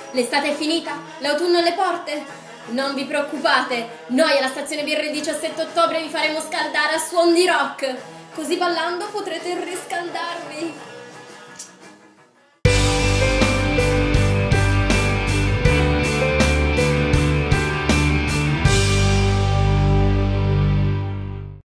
L'estate è finita? L'autunno alle porte? Non vi preoccupate, noi alla stazione birra il 17 ottobre vi faremo scaldare a suon di rock. Così ballando potrete riscaldarvi.